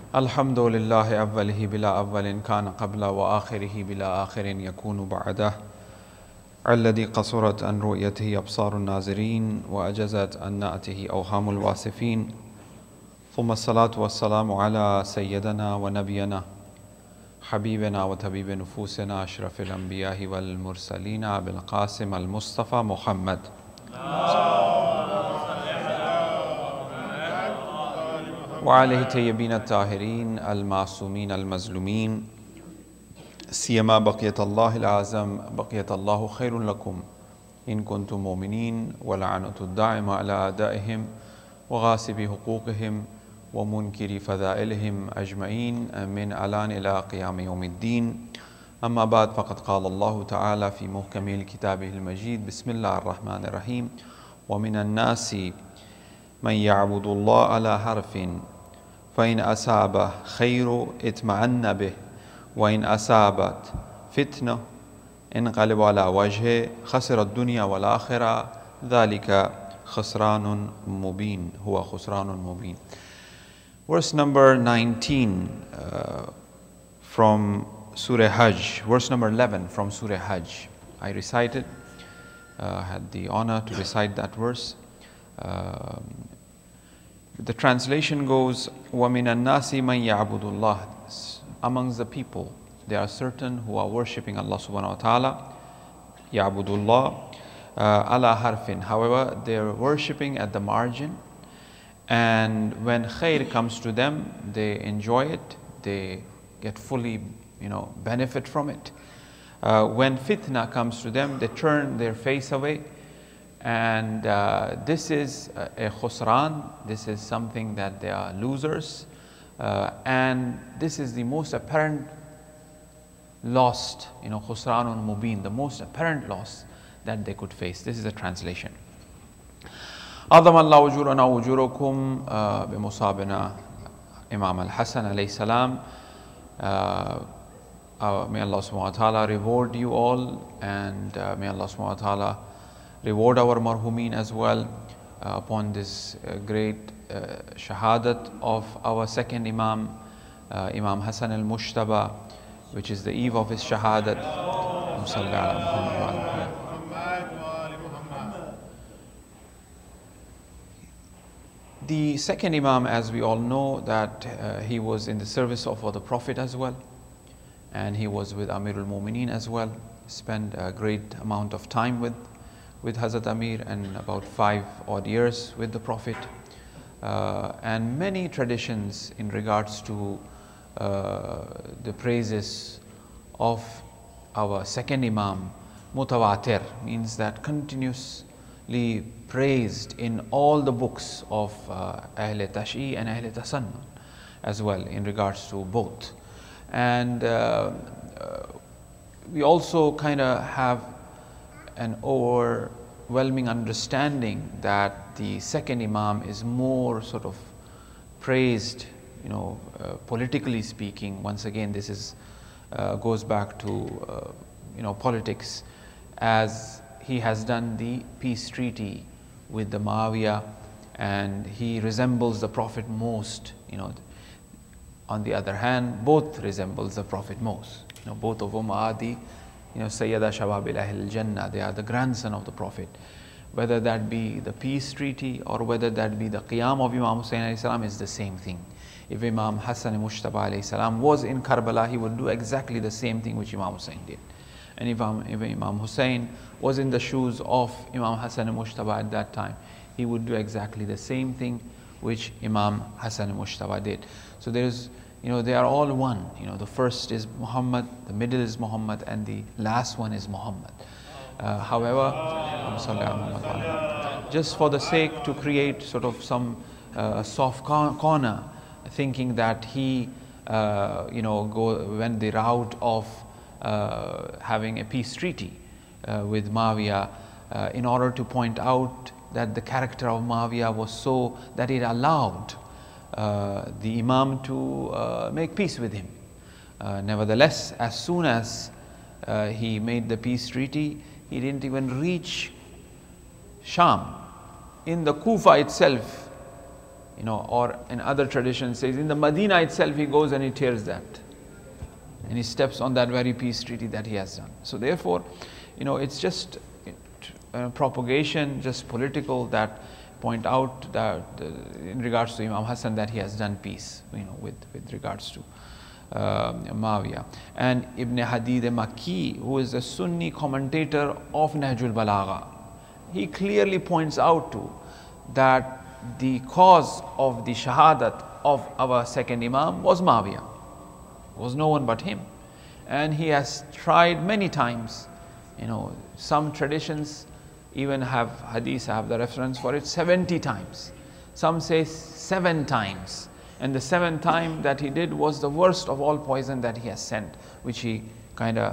الحمد لله أوله بلا أول كان قبل وآخره بلا آخر يكون بعده الذي قصرت عن رؤيته أبصار الناظرين وأجزت عن نعته أوهام الواصفين ثم الصلاة والسلام على سيدنا ونبينا حبيبنا وطبيب نفوسنا أشرف الأنبياء والمرسلين أبي القاسم المصطفى محمد وعليه الطيبين الطاهرين المعصومين المظلومين سيما بقية الله الأعظم بقية الله خير لكم إن كنتم مؤمنين ولعنة الدائمة على أعدائهم وغاصب حقوقهم ومنكر فضائلهم أجمعين من الآن إلى قيام يوم الدين. أما بعد، فقد قال الله تعالى في محكم كتابه المجيد: بسم الله الرحمن الرحيم: ومن الناس من يعبد الله على حرف فإن أصابه خير اطمأن به وإن أصابت فتنة انقلب على وجهه خسر الدنيا والآخرة ذلك خسران مبين هو خسران مبين. Verse number 19 from Surah Hajj, verse number 11 from Surah Hajj. I recited, had the honor to recite that verse. The translation goes, وَمِنَ النَّاسِ مَنْ يَعْبُدُ اللَّهِ. Amongst the people, there are certain who are worshipping Allah subhanahu wa ta'ala. يَعْبُدُ اللَّهِ عَلَى حَرْفٍ. However, they are worshipping at the margin, and when khair comes to them, they enjoy it, they get fully benefit from it. When fitna comes to them, they turn their face away. And this is a khusran, this is something that they are losers, and this is the most apparent loss, khusranun mubin, the most apparent loss that they could face. This is a translation. أعظم الله أجورنا وأجوركم بمصابنا Imam al-Hasan alayhi salam. May Allah subhanahu wa ta'ala reward you all, and may Allah subhanahu wa ta'ala reward our marhumin as well upon this great shahadat of our second Imam, Imam Hassan al-Mushtaba, which is the eve of his shahadat. The second Imam, as we all know, that he was in the service of the Prophet as well, and he was with Amirul Mu'mineen as well, spent a great amount of time with Hazrat Amir, and about 5 odd years with the Prophet, and many traditions in regards to the praises of our second Imam, mutawatir, means that continuously praised in all the books of Ahl Tash'i and Ahl Tasannun as well, in regards to both. And we also kind of have an overwhelming understanding that the second Imam is more sort of praised, politically speaking. Once again, this is goes back to politics, as he has done the peace treaty with the Muawiyah, and he resembles the Prophet most. On the other hand, both resembles the Prophet most. Both of them are the Sayyida Shababil Ahl Jannah. They are the grandson of the Prophet. Whether that be the peace treaty or whether that be the Qiyam of Imam Hussain alayhi salam is the same thing. If Imam Hassan Mushtaba alayhi salam was in Karbala, he would do exactly the same thing which Imam Hussain did. And if Imam Hussain was in the shoes of Imam Hassan Mushtaba at that time, he would do exactly the same thing which Imam Hassan Mushtaba did. So they are all one. The first is Muhammad, the middle is Muhammad, and the last one is Muhammad. However, just for the sake to create sort of some soft corner, thinking that he went the route of having a peace treaty with Muawiyah, in order to point out that the character of Muawiyah was so that it allowed the Imam to make peace with him. Nevertheless, as soon as he made the peace treaty, he didn't even reach Sham. In the Kufa itself, you know, or in other traditions says in the Medina itself he goes and he tears that. And he steps on that very peace treaty that he has done. So therefore, you know, it's just propagation, just political, that point out that in regards to Imam Hassan that he has done peace, you know, with regards to Muawiyah. And Ibn Hadid Makki, who is a Sunni commentator of Nahjul Balagha, he clearly points out to that the cause of the shahadat of our second Imam was Muawiyah. It was no one but him. And he has tried many times, you know, some traditions even have hadith, have the reference for it 70 times. Some say 7 times. And the 7th time that he did was the worst of all poison that he has sent, which he kind of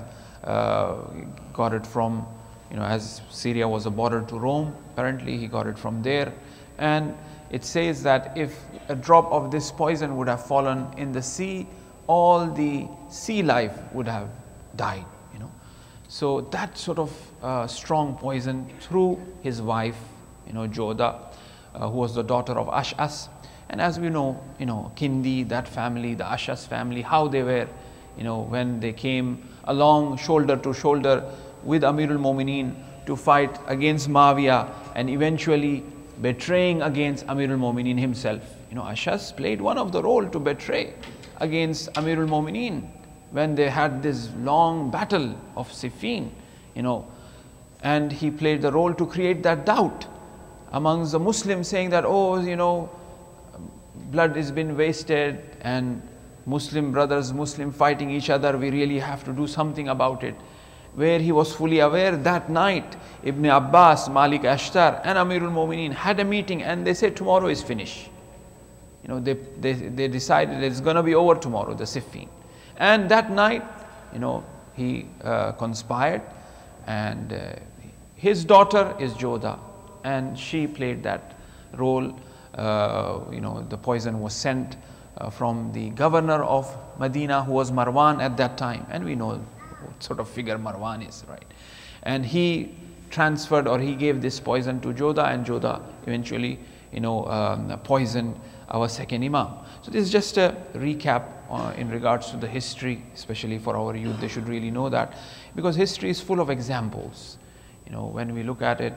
got it from, you know, as Syria was a border to Rome, apparently he got it from there. And it says that if a drop of this poison would have fallen in the sea, all the sea life would have died, you know. So that sort of strong poison through his wife, you know, Joda, who was the daughter of Ash'as. And as we know, you know, Kindi, that family, the Ash'as family, how they were, you know, when they came along shoulder to shoulder with Amirul Mu'mineen to fight against Muawiyah and eventually betraying against Amirul Mu'mineen himself. You know, Ash'as played one of the role to betray against Amirul Mu'mineen when they had this long battle of Siffin, you know, and he played the role to create that doubt amongst the Muslims, saying that, oh, you know, blood has been wasted and Muslim brothers, Muslim fighting each other, we really have to do something about it. Where he was fully aware that night, Ibn Abbas, Malik Ashtar and Amirul Mu'mineen had a meeting and they said tomorrow is finished. You know, they decided it's going to be over tomorrow, the Siffin. And that night, you know, he conspired, and his daughter is Joda, and she played that role. You know, the poison was sent from the governor of Medina, who was Marwan at that time, and we know what sort of figure Marwan is, right? And he transferred, or he gave this poison to Joda, and Joda eventually, you know, poisoned our second Imam. So this is just a recap in regards to the history, especially for our youth. They should really know that, because history is full of examples. You know, when we look at it,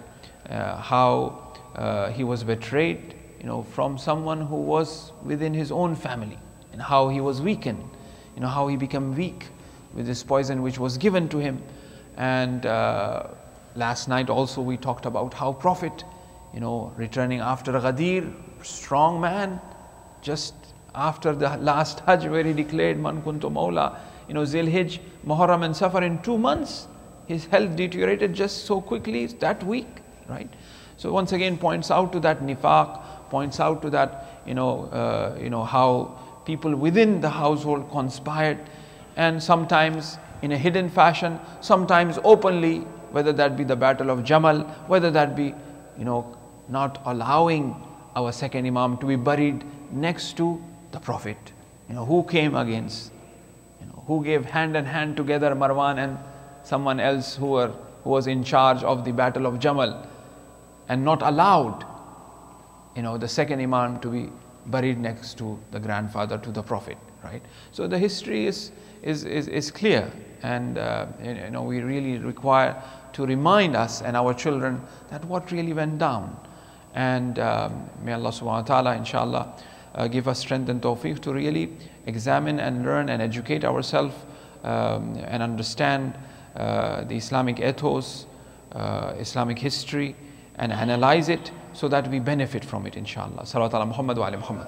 how he was betrayed, you know, from someone who was within his own family, and how he was weakened, you know, how he became weak with this poison which was given to him. And last night also we talked about how Prophet, you know, returning after Ghadir, strong man, just after the last Hajj where he declared Man Kuntu Mawla, you know, Zilhijj, Muharram and Safar, in 2 months his health deteriorated just so quickly, that weak, right? So once again points out to that nifaq, points out to that, you know, how people within the household conspired, and sometimes in a hidden fashion, sometimes openly, whether that be the Battle of Jamal, whether that be, you know, not allowing our second Imam to be buried next to the Prophet. You know, who came against, you know, who gave hand in hand together, Marwan and someone else who was in charge of the Battle of Jamal, and not allowed, you know, the second Imam to be buried next to the grandfather, to the Prophet, right? So the history is clear, and you know, we really require to remind us and our children that what really went down. And may Allah subhanahu wa ta'ala, inshallah, give us strength and tawfiq to really examine and learn and educate ourselves and understand the Islamic ethos, Islamic history, and analyze it so that we benefit from it, inshallah. Salawat ala Muhammad wa ala Muhammad.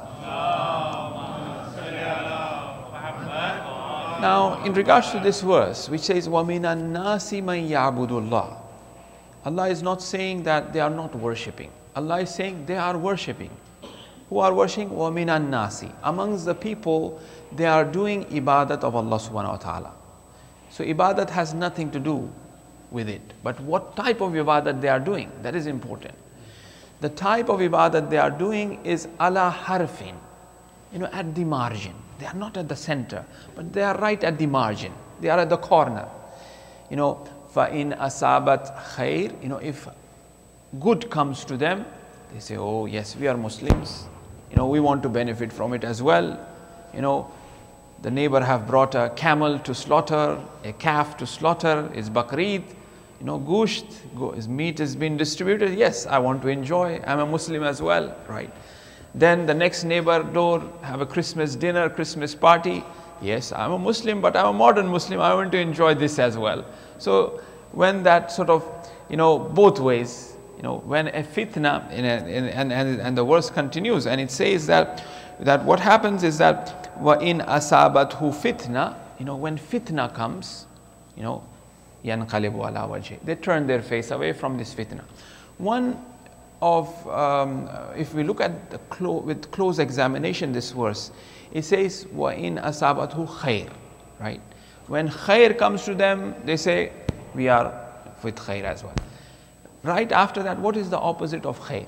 Now, in regards to this verse, which says, وَمِنَ النَّاسِ مَنْ يَعْبُدُ اللَّهِ, Allah is not saying that they are not worshipping. Allah is saying they are worshipping. Who are worshipping? وَمِنَ النَّاسِ, amongst the people, they are doing ibadat of Allah subhanahu wa ta'ala. So ibadat has nothing to do with it. But what type of ibadat they are doing, that is important. The type of ibadat they are doing is ala harfin, you know, at the margin. They are not at the center, but they are right at the margin. They are at the corner. You know, فَإِنْ أَصَابَتْ خَيْرٍ, you know, if good comes to them, they say, oh yes, we are Muslims. You know, we want to benefit from it as well. You know, the neighbor have brought a camel to slaughter, a calf to slaughter, is Bakrid, you know, gusht, his meat has been distributed. Yes, I want to enjoy. I'm a Muslim as well, right? Then the next neighbor door have a Christmas dinner, Christmas party. Yes, I'm a Muslim, but I'm a modern Muslim. I want to enjoy this as well. So when that sort of, you know, both ways, you know, when a fitna, and the verse continues, and it says that what happens is that وَإِنْ أَصَابَتْهُ fitna, you know, when fitna comes, you know, يَنْقَلِبُ عَلَى وَجْهِ, they turn their face away from this fitna. One of, if we look at with close examination this verse, it says وَإِنْ أَصَابَتْهُ خَيْرٌ, right? When khair comes to them, they say, we are with khair as well. Right after that, what is the opposite of khair?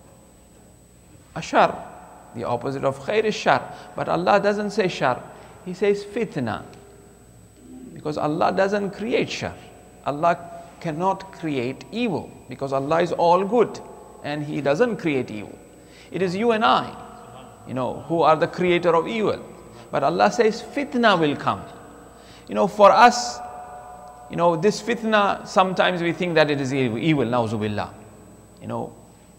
Ashar. The opposite of khair is shar. But Allah doesn't say shar. He says fitna. Because Allah doesn't create shar. Allah cannot create evil. Because Allah is all good. And He doesn't create evil. It is you and I, you know, who are the creator of evil. But Allah says fitna will come. You know, for us, you know, this fitna, sometimes we think that it is evil, na'uzubillah. You know,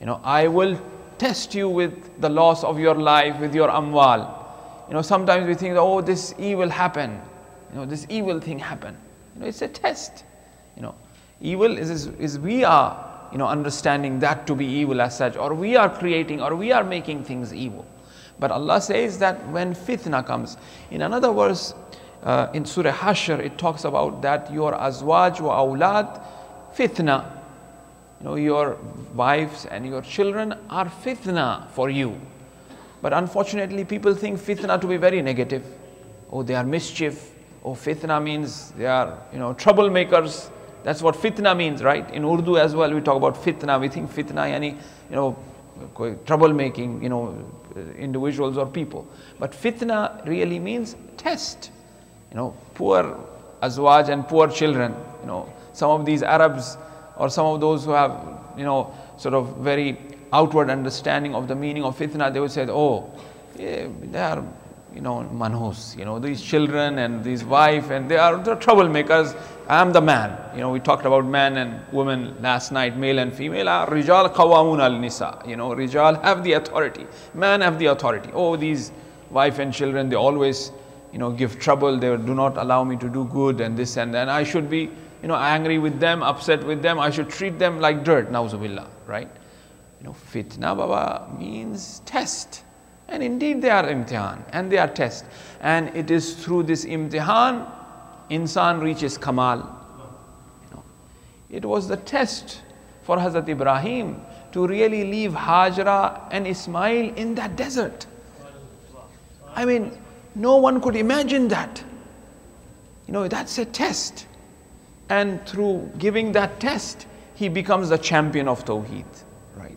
I will test you with the loss of your life, with your amwal. You know, sometimes we think, oh, this evil happened. You know, this evil thing happened. You know, it's a test. You know, evil is we are, you know, understanding that to be evil as such, or we are creating, or we are making things evil. But Allah says that when fitna comes, in another verse, in Surah Hashr, it talks about that your azwaj wa awlad fitna. You know, your wives and your children are fitna for you. But unfortunately, people think fitna to be very negative. Oh, they are mischief. Oh, fitna means they are, you know, troublemakers. That's what fitna means, right? In Urdu as well, we talk about fitna. We think fitna, yani, you know, troublemaking, you know, individuals or people. But fitna really means test. You know, poor azwaj and poor children. You know, some of these Arabs, or some of those who have, you know, sort of very outward understanding of the meaning of fitna, they would say, oh, yeah, they are, you know, manhus, you know, these children and these wife, and they are the troublemakers. I am the man. You know, we talked about man and woman last night, male and female. Rijal qawamun al nisa. You know, Rijal have the authority. Man have the authority. Oh, these wife and children, they always, you know, give trouble. They do not allow me to do good and this and that. And I should be, you know, angry with them, upset with them. I should treat them like dirt, na'uzubillah, right? You know, fitna, Baba, means test. And indeed they are imtihan, and they are test. And it is through this imtihan, insan reaches kamal. You know, it was the test for Hazrat Ibrahim to really leave Hajra and Ismail in that desert. I mean, no one could imagine that. You know, that's a test. And through giving that test, he becomes the champion of Tawheed, right?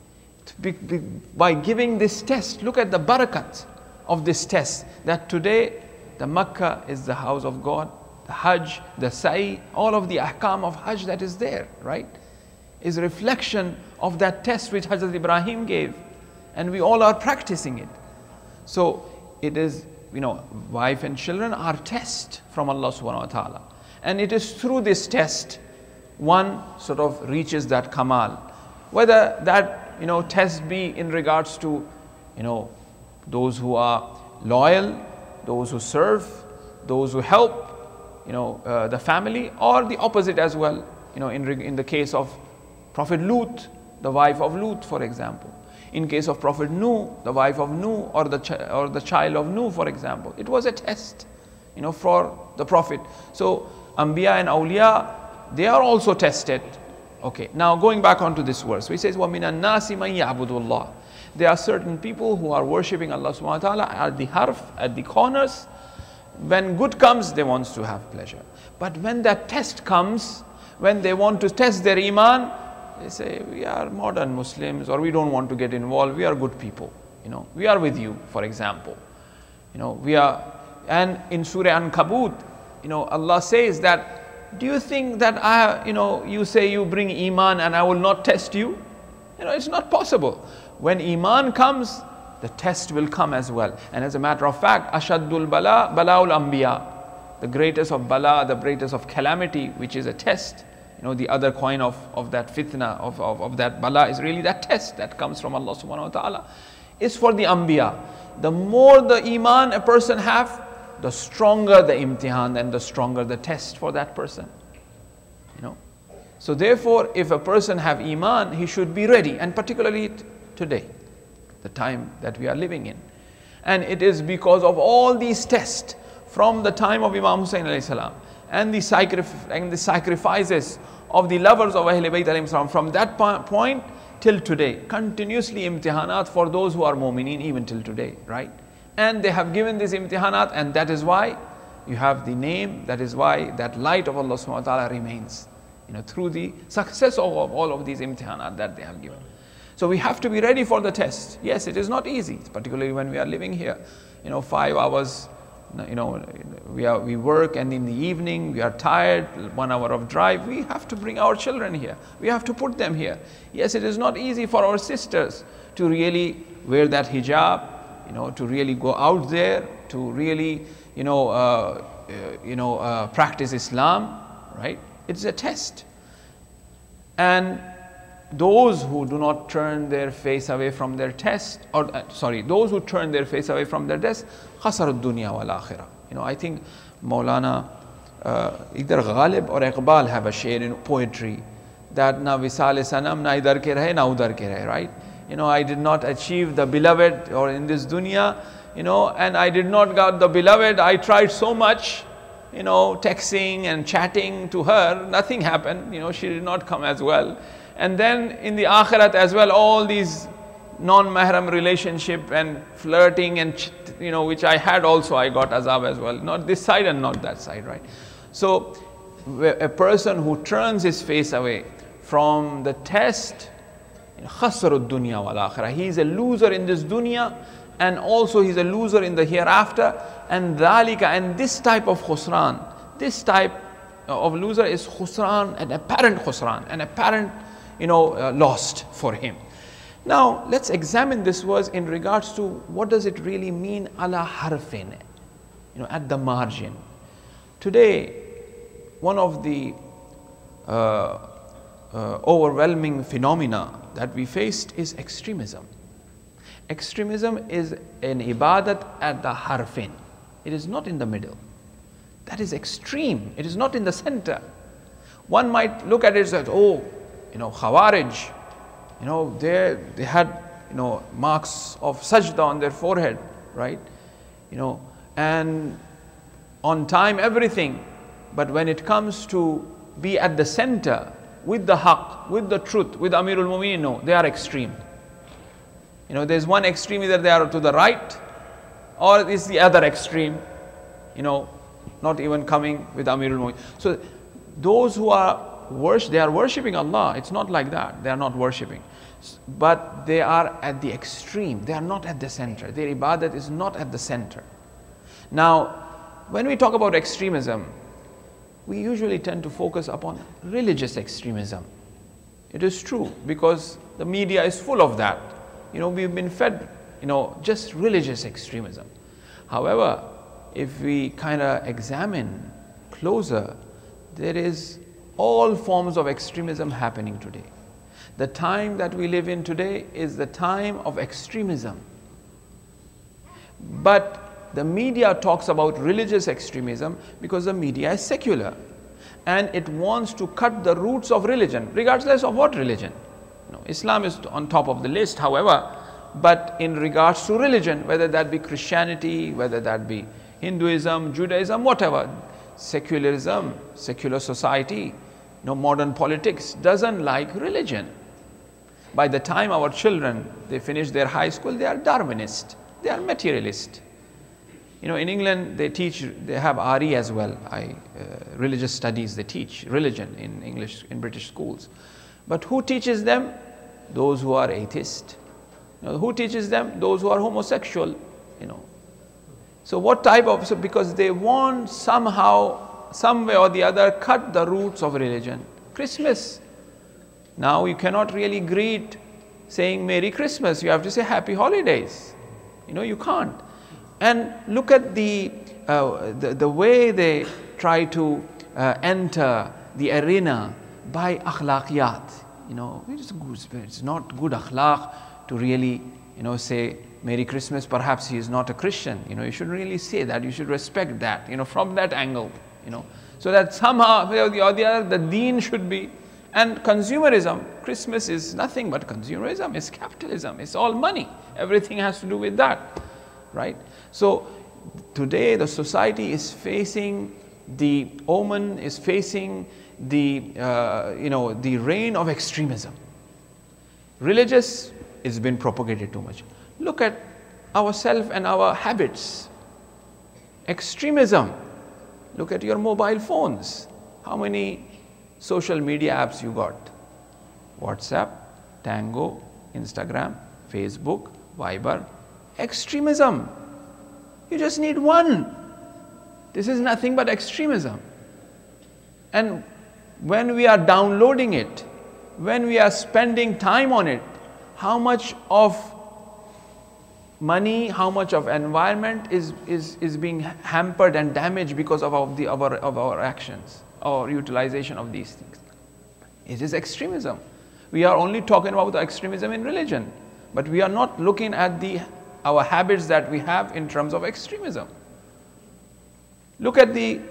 By giving this test, look at the barakat of this test, that today the Makkah is the house of God, the Hajj, the Sa'i, all of the ahkam of Hajj that is there, right? Is a reflection of that test which Hazrat Ibrahim gave. And we all are practicing it. So it is, you know, wife and children are test from Allah subhanahu wa ta'ala. And it is through this test, one sort of reaches that kamal. Whether that, you know, test be in regards to, you know, those who are loyal, those who serve, those who help, you know, the family, or the opposite as well. You know, in the case of Prophet Lut, the wife of Lut, for example. In case of Prophet Nuh, the wife of Nuh, or the child of Nuh, for example. It was a test, you know, for the Prophet. So Anbiya and Awliya, they are also tested. Okay, now going back onto this verse, he says, وَمِنَ النَّاسِ مَنْ يَعْبُدُ اللَّهِ. There are certain people who are worshipping Allah subhanahu wa ta'ala at the harf, at the corners. When good comes, they want to have pleasure. But when that test comes, when they want to test their iman, they say, we are modern Muslims, or we don't want to get involved, we are good people. You know, we are with you, for example. You know, we are, and in Surah Ankabut, you know, Allah says that, do you think that you say you bring iman and I will not test you? You know, it's not possible. When iman comes, the test will come as well. And as a matter of fact, Ashaddul Bala, Bala'ul Anbiya, the greatest of Bala, the greatest of calamity, which is a test. The other coin of that fitna, of that Bala is really that test that comes from Allah subhanahu wa ta'ala, is for the Anbiya. The more the Iman a person have, the stronger the imtihan and the stronger the test for that person. So therefore, if a person have Iman, he should be ready, and particularly today, the time that we are living in. And it is because of all these tests from the time of Imam Hussain alayhi salam and the sacrifices of the lovers of Ahlul Bayt alayhi salam, from that point till today, continuously imtihanat for those who are mu'mineen, even till today, right? And they have given this imtihanat, and that is why you have the name, that is why that light of Allah subhanahu wa ta'ala remains, through the success of all of these imtihanat that they have given. So we have to be ready for the test. Yes, it is not easy, particularly when we are living here. 5 hours, we work, and in the evening we are tired, 1 hour of drive. We have to bring our children here. We have to put them here. Yes, it is not easy for our sisters to really wear that hijab, to really go out there, to really, practice Islam, right? It's a test. And those who do not turn their face away from their test, those who turn their face away from their test, khasarud dunya wal akhirah. I think Maulana, either Ghalib or Iqbal have a share in poetry that na visal sanam na idhar ke rahe na udhar ke rahe, right? I did not achieve the beloved or in this dunya, and I did not got the beloved. I tried so much, texting and chatting to her, nothing happened. She did not come as well. And then in the akhirat as well, all these non-mahram relationship and flirting and which I had also, I got azab as well. Not this side and not that side, right? So a person who turns his face away from the test, khasarud dunya wal akhirah, he is a loser in this dunya, and also he's a loser in the hereafter. And dhalika, and this type of khusran, this type of loser is khusran, an apparent khusran, an apparent lost for him. Now let's examine this verse in regards to what does it really mean, ala harfin, at the margin. Today, one of the overwhelming phenomena that we faced is extremism. Extremism is an ibadat at the harfin. It is not in the middle. That is extreme. It is not in the center. One might look at it and say, Khawarij, they had, marks of sajda on their forehead, right? And on time, everything. But when it comes to be at the center, with the haqq, with the truth, with Amirul Mu'mineen, no, they are extreme. There's one extreme, either they are to the right, or it's the other extreme, not even coming with Amirul Mu'mineen. So those who are they are worshipping Allah. It's not like that. They are not worshipping. But they are at the extreme. They are not at the center. Their ibadat is not at the center. Now, when we talk about extremism, we usually tend to focus upon religious extremism. It is true, because the media is full of that. We've been fed, just religious extremism. However, if we kind of examine closer, there is all forms of extremism happening today. The time that we live in today is the time of extremism. But the media talks about religious extremism because the media is secular, and it wants to cut the roots of religion, regardless of what religion. Islam is on top of the list, however, but in regards to religion, whether that be Christianity, whether that be Hinduism, Judaism, whatever, secularism, secular society, modern politics doesn't like religion. By the time our children, they finish their high school, they are Darwinist, they are materialist. In England, they have RE as well, religious studies, they teach religion in English, in British schools. But who teaches them? Those who are atheist. Who teaches them? Those who are homosexual, So what type of, because they want somehow, some way or the other, cut the roots of religion. Christmas. Now you cannot really greet saying Merry Christmas. You have to say Happy Holidays. You can't. And look at the way they try to enter the arena by akhlaqiyat. It's not good akhlaq to really, say Merry Christmas. Perhaps he is not a Christian. You shouldn't really say that. You should respect that, from that angle, so that somehow or the other the deen should be. And consumerism, Christmas is nothing but consumerism, it's capitalism, it's all money. Everything has to do with that, right? So today the society is facing the omen, is facing the the reign of extremism. Religious has been propagated too much. Look at ourselves and our habits. Extremism. Look at your mobile phones. How many social media apps you got? WhatsApp, Tango, Instagram, Facebook, Viber. Extremism. You just need one. This is nothing but extremism. And when we are downloading it, when we are spending time on it, how much of money, how much of environment is being hampered and damaged because of our actions or utilization of these things. It is extremism. We are only talking about the extremism in religion, but we are not looking at our habits that we have in terms of extremism. Look at the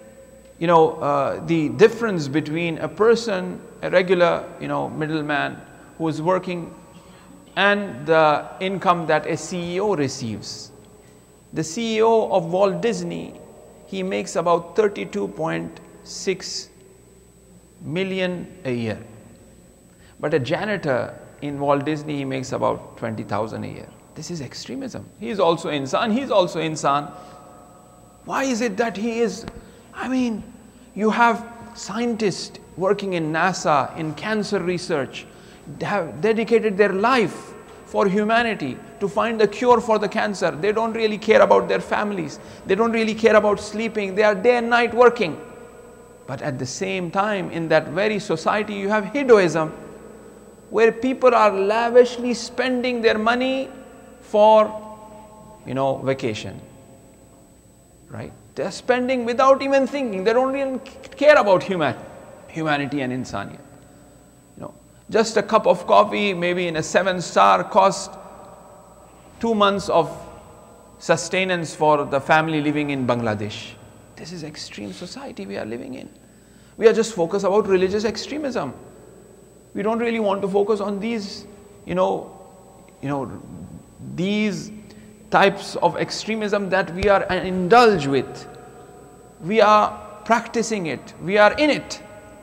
difference between a person, a regular, middleman who is working, and the income that a CEO receives. The CEO of Walt Disney, he makes about 32.6 million a year. But a janitor in Walt Disney, he makes about 20,000 a year. This is extremism. He is also insan, he is also insan. Why is it that he is? You have scientists working in NASA, in cancer research, have dedicated their life for humanity to find the cure for the cancer. They don't really care about their families. They don't really care about sleeping. They are day and night working. But at the same time, in that very society, you have hedoism, where people are lavishly spending their money for, vacation. Right? They are spending without even thinking. They don't even care about humanity and insaniyat. Just a cup of coffee, maybe in a 7-star, cost 2 months of sustenance for the family living in Bangladesh. This is extreme society we are living in. We are just focused about religious extremism. We don't really want to focus on these, these types of extremism that we are indulged with. We are practicing it. We are in it.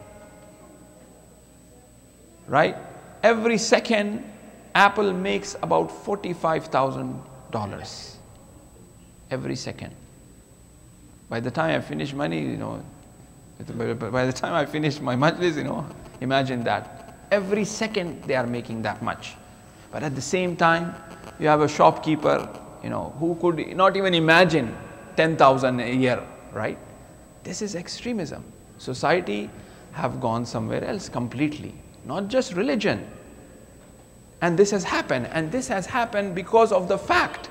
Right? Every second, Apple makes about $45,000 every second. By the time I finish money, by the time I finish my majlis, imagine that. Every second they are making that much. But at the same time, you have a shopkeeper, who could not even imagine 10,000 a year, right? This is extremism. Society have gone somewhere else completely. Not just religion. And this has happened. And this has happened because of the fact,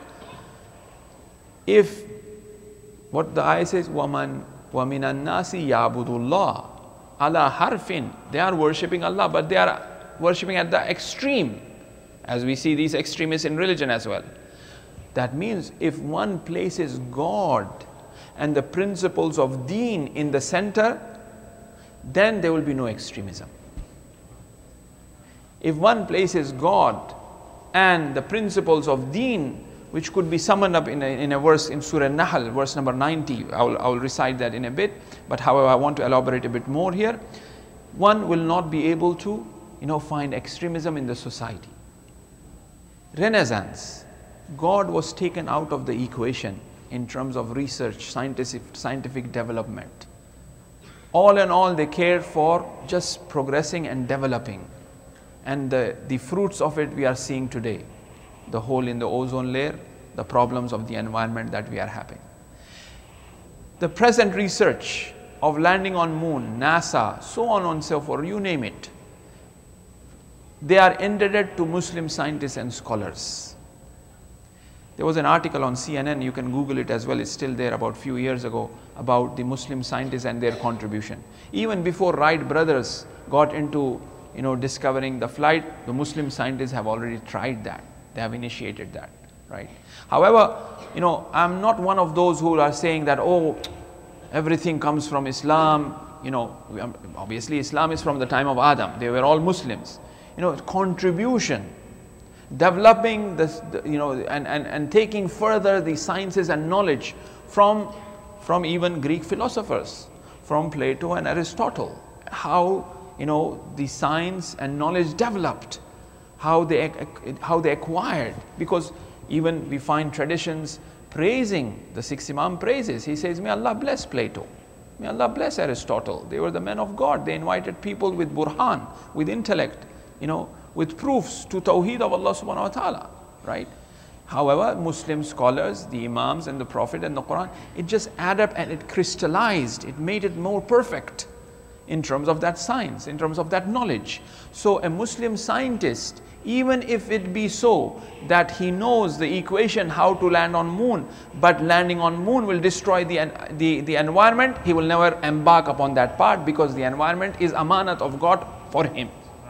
if what the ayah says, وَمِنَ النَّاسِ يَعْبُدُ اللَّهِ عَلَى حَرْفٍ, they are worshipping Allah, but they are worshipping at the extreme, as we see these extremists in religion as well. That means if one places God and the principles of deen in the center, then there will be no extremism. If one places God and the principles of deen, which could be summoned up in a verse in Surah Nahl, verse number 90, I will recite that in a bit, but however I want to elaborate a bit more here, one will not be able to find extremism in the society. Renaissance, God was taken out of the equation in terms of research, scientific development. All in all, they cared for just progressing and developing. And the fruits of it we are seeing today. The hole in the ozone layer, the problems of the environment that we are having. The present research of landing on moon, NASA, so on and so forth, you name it, they are indebted to Muslim scientists and scholars. There was an article on CNN, you can Google it as well, it's still there, about a few years ago, about the Muslim scientists and their contribution. Even before Wright brothers got into discovering the flight, the Muslim scientists have already tried that. They have initiated that, right? However, I'm not one of those who are saying that, oh, everything comes from Islam. Obviously Islam is from the time of Adam. They were all Muslims. Contribution, developing this, and taking further the sciences and knowledge from even Greek philosophers, from Plato and Aristotle. How the science and knowledge developed, how they acquired, because even we find traditions praising, the sixth Imam praises. He says, may Allah bless Plato, may Allah bless Aristotle. They were the men of God. They invited people with burhan, with intellect, with proofs to Tawheed of Allah subhanahu wa ta'ala, right? However, Muslim scholars, the Imams and the Prophet and the Quran, it just added up and it crystallized, it made it more perfect in terms of that science, in terms of that knowledge. So a Muslim scientist, even if it be so that he knows the equation how to land on moon, but landing on moon will destroy the environment, he will never embark upon that part, because the environment is amanat of God for him.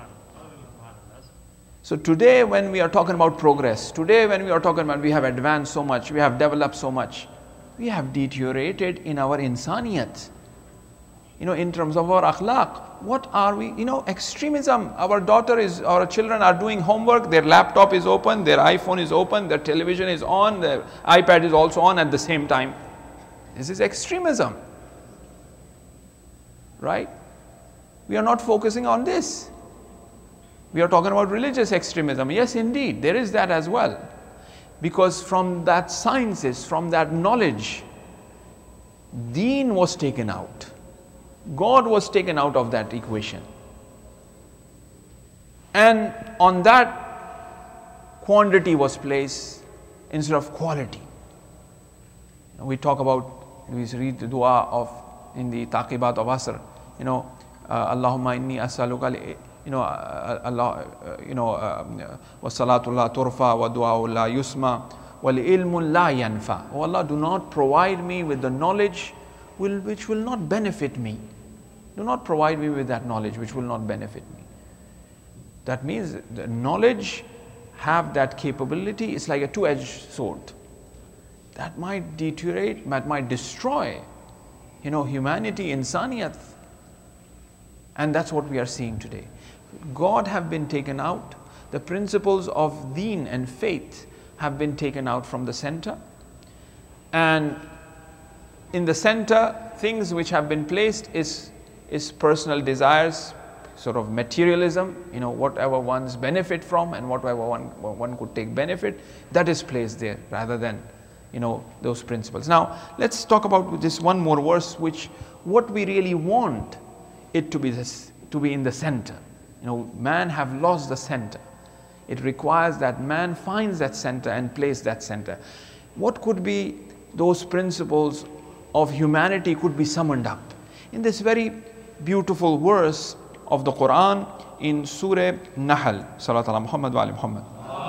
So today when we are talking about progress, today when we are talking about we have advanced so much, we have developed so much, we have deteriorated in our insaniyat, in terms of our akhlaq. What are we, extremism. Our children are doing homework, their laptop is open, their iPhone is open, their television is on, their iPad is also on at the same time. This is extremism, right? We are not focusing on this. We are talking about religious extremism. Yes, indeed, there is that as well. Because from that sciences, from that knowledge, deen was taken out. God was taken out of that equation. And on that, quantity was placed instead of quality. We talk about, we read the dua in the taqibat of Asr, Allahumma inni as'aluka, Allah, wa salatu la turfa wa du'a la yusma wa ilmun la yanfa. Oh Allah, do not provide me with the knowledge which will not benefit me. Do not provide me with that knowledge which will not benefit me. That means the knowledge have that capability. It's like a two-edged sword. That might deteriorate, that might destroy, humanity, insaniyat. And that's what we are seeing today. God have been taken out. The principles of deen and faith have been taken out from the center. And in the center, things which have been placed is personal desires, sort of materialism, whatever one's benefit from and whatever one could take benefit, that is placed there rather than, those principles. Now, let's talk about this one more verse, what we really want it to be in the center. Man have lost the center. It requires that man finds that center and place that center. What could be those principles of humanity could be summoned up in this very beautiful verse of the Quran in Surah Nahl. Salat ala Muhammad wa ali Muhammad.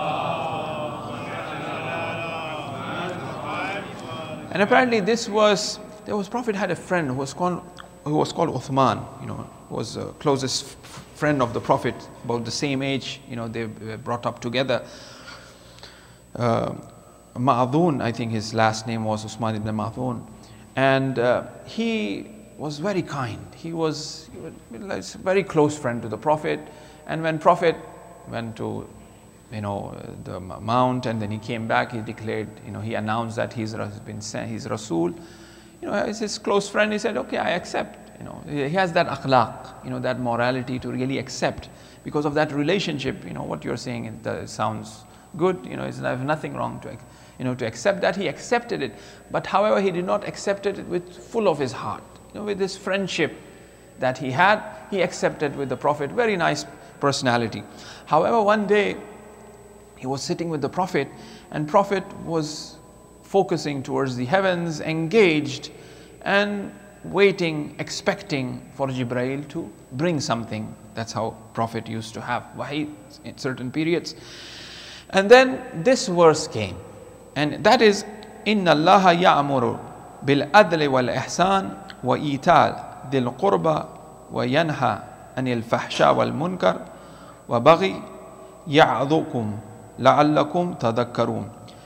And apparently this was, Prophet had a friend who was called Uthman, who was the closest friend of the Prophet, about the same age, they were brought up together. Ma'adun, I think his last name was Usman ibn Ma'adun. And he was very kind. He was a very close friend to the Prophet. And when Prophet went to the mount and then he came back, he declared, he announced that he's been sent, he's Rasul. As his close friend, he said, okay, I accept. He has that akhlaq, that morality to really accept. Because of that relationship, what you're saying, it sounds good, there's nothing wrong to accept that. He accepted it. But however, he did not accept it with full of his heart. With this friendship that he had, he accepted with the Prophet, very nice personality. However, one day, he was sitting with the Prophet, and Prophet was focusing towards the heavens, engaged, and waiting, expecting for Jibreel to bring something. That's how Prophet used to have wahi in certain periods. And then this verse came. And that is, إِنَّ اللَّهَ يَأْمُرُ بِالْعَدْلِ وَالْإِحْسَانِ وَإِيتَاءِ ذِي الْقُرْبَى وَيَنْهَى عَنِ الْفَحْشَاءِ وَالْمُنْكَرِ وَبَغْيِ يَعْظُكُمْ لَعَلَّكُمْ تَذَكَّرُونَ.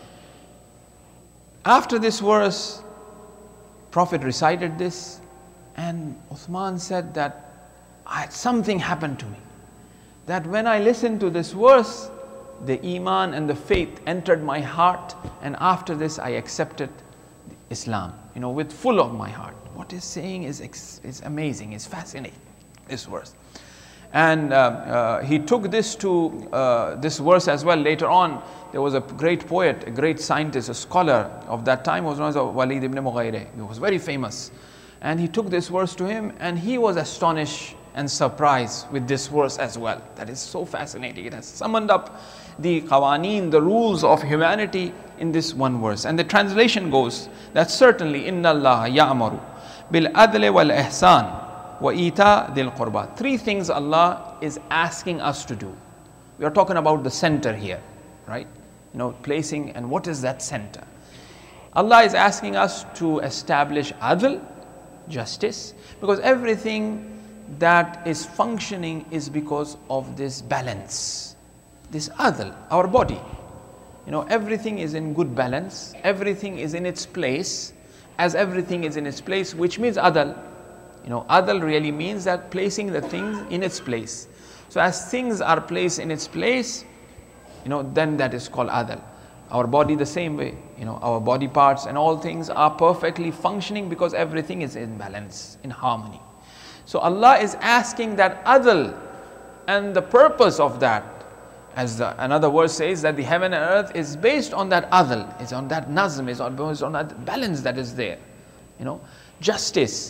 After this verse, Prophet recited this, and Uthman said that something happened to me. That when I listened to this verse, the iman and the faith entered my heart, and after this I accepted Islam, with full of my heart. What he's saying is amazing, is fascinating, this verse. And he took this to this verse as well. Later on, there was a great poet, a great scientist, a scholar of that time, was known as Walid ibn Mughayri. He was very famous. And he took this verse to him, and he was astonished and surprised with this verse as well. That is so fascinating. It has summoned up the qawaneen, the rules of humanity in this one verse. And the translation goes that certainly, إِنَّ اللَّهَ يَأْمُرُ بِالْعَدْلِ وَالْإِحْسَانِ وَإِيتَاءِ ذِي الْقُرْبَى. Three things Allah is asking us to do. We are talking about the center here, right? Placing, and what is that center? Allah is asking us to establish adl, justice, because everything that is functioning is because of this balance, this adl, our body. Everything is in good balance, everything is in its place. As everything is in its place, which means adl. Adl really means that placing the things in its place. So as things are placed in its place, then that is called adl. Our body the same way, our body parts and all things are perfectly functioning because everything is in balance, in harmony. So Allah is asking that adl, and the purpose of that, as another verse says, that the heaven and earth is based on that adl, is on that nazm, is based on that balance that is there. Justice,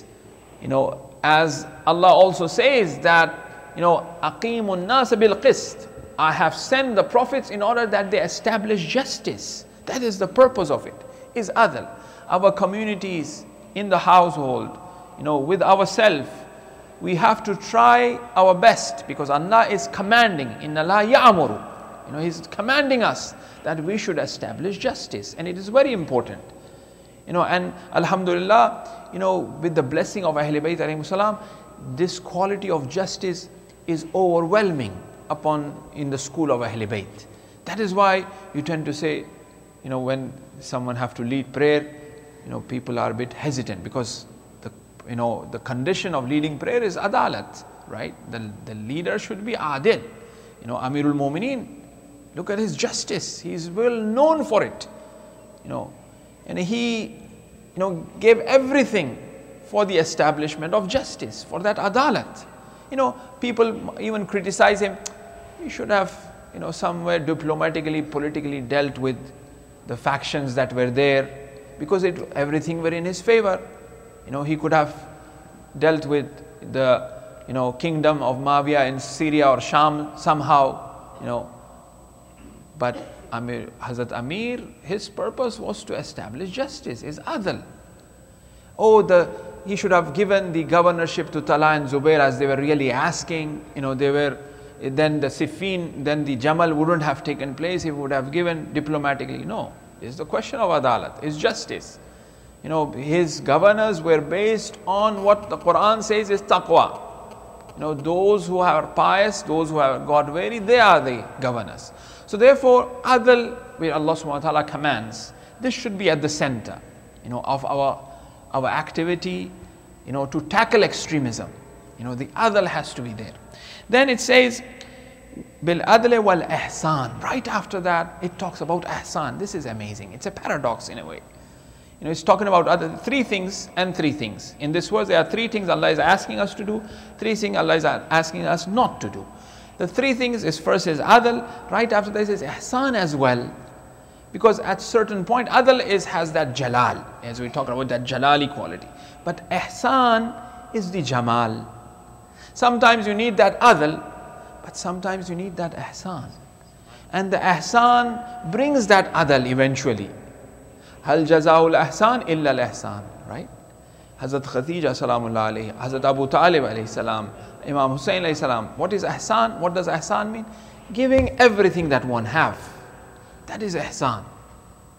as Allah also says that, aqimun nas bil qist. I have sent the prophets in order that they establish justice. That is the purpose of it, is adl. Our communities, in the household, with ourselves, we have to try our best, because Allah is commanding, Inna Allah ya'muru. He's commanding us that we should establish justice, and it is very important. And Alhamdulillah, with the blessing of Ahlul Bayt alayhi salam, this quality of justice is overwhelming in the school of Ahlul Bayt. That is why you tend to say, when someone have to lead prayer, people are a bit hesitant, because the condition of leading prayer is adalat, right? The leader should be adil. Amirul Mu'mineen, look at his justice. He is well known for it. And he, gave everything for the establishment of justice, for that adalat. People even criticize him. He should have, somewhere diplomatically, politically dealt with the factions that were there, because everything were in his favor. He could have dealt with the, kingdom of Muawiyah in Syria or Sham somehow, but Hazrat Amir, his purpose was to establish justice, is adl. He should have given the governorship to Talha and Zubair as they were really asking. Then the Siffin, then the Jamal wouldn't have taken place. He would have given diplomatically. No, it's the question of adalat, is justice. His governors were based on what the Quran says is taqwa. Those who are pious, those who are God-wary, they are the governors. So therefore, adl, where Allah subhanahu wa ta'ala commands, this should be at the center, of our activity, to tackle extremism. The adl has to be there. Then it says, bil adl wal ihsan. Right after that, it talks about ihsan. This is amazing. It's a paradox in a way. It's talking about three things and three things. In this verse, there are three things Allah is asking us to do, three things Allah is asking us not to do. The three things is, first is adl, right after this is ihsan as well. Because at certain point, adl has that jalal, as we talk about that jalali quality. But ihsan is the jamal. Sometimes you need that adl, but sometimes you need that ihsan. And the ihsan brings that adl eventually. Hal jazaul ihsan illa al ihsan, right? Hazrat Khadija salamullah alayhi, Hazrat Abu Talib alayhi salam, Imam Hussein alayhi salam. What is ihsan? What does ihsan mean? Giving everything that one have. That is ihsan.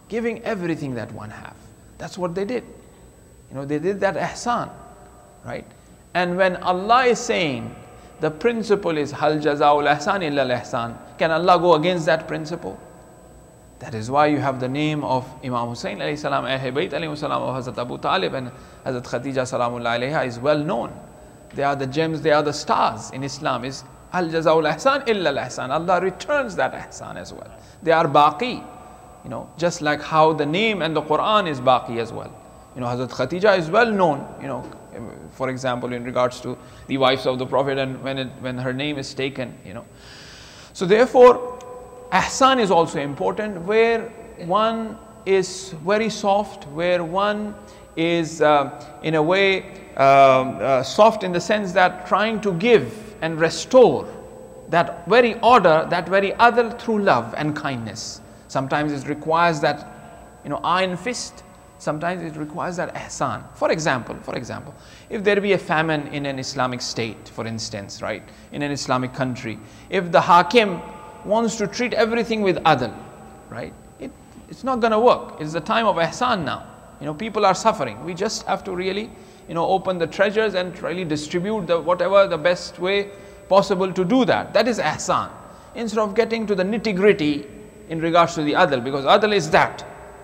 giving everything that one have. That's what they did. They did that ihsan, right? And when Allah is saying the principle is hal jazaa'ul ihsan illa al ihsan, can Allah go against that principle? That is why you have the name of Imam Hussain alayhi salam, Ahl Bayt alayhi salam, or Hazrat Abu Talib and Hazrat Khadija salamullah alayha is well known. They are the gems, they are the stars in Islam. Is hal jazaa'ul ihsan illa al ihsan. Allah returns that ihsan as well. They are baqi, just like how the name and the Quran is baqi as well. Hazrat Khadija is well known, for example, in regards to the wives of the Prophet, and when her name is taken, So therefore, ihsan is also important, where one is very soft, where one is in a way soft in the sense that trying to give and restore that very order, that very adl through love and kindness. Sometimes it requires that iron fist. Sometimes it requires that ihsan. For example, if there be a famine in an Islamic state, for instance, right, in an Islamic country, if the hakim wants to treat everything with adl, right, it's not going to work. It's the time of ihsan now. People are suffering. We just have to really, open the treasures and really distribute whatever the best way possible to do that. That is ihsan. Instead of getting to the nitty-gritty in regards to the adl, because adl is that,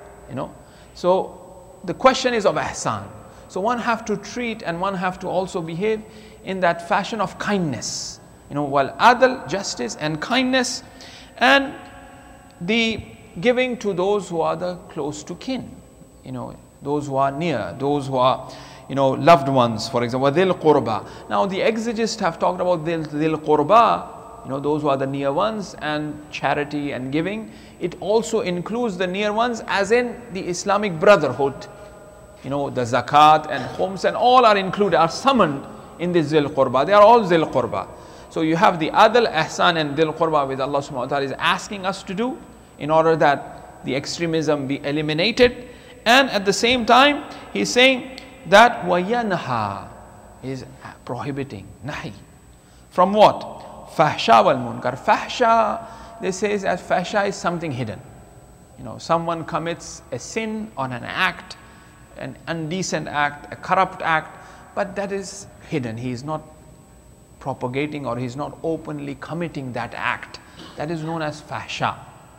So the question is of ihsan. So one have to treat and one have to also behave in that fashion of kindness. While adl, justice and kindness, and the giving to those who are the close to kin, those who are near, those who are, loved ones, for example, dhil qurba. Now the exegists have talked about dhil qurba, those who are the near ones, and charity and giving. It also includes the near ones, as in the Islamic brotherhood. The zakat and khums and all are included, are summoned in this dhil qurba. They are all dhil qurba. So you have the adl, ihsan and dhil qurba, which Allah subhanahu wa ta'ala is asking us to do in order that the extremism be eliminated. And at the same time, he's saying that wayanha is prohibiting, nahi. From what? Fahsha wal munkar. Fahsha, they say that fahsha is something hidden. Someone commits a sin on an act, an indecent act, a corrupt act, but that is hidden. He is not propagating, or he is not openly committing that act. That is known as fahsha.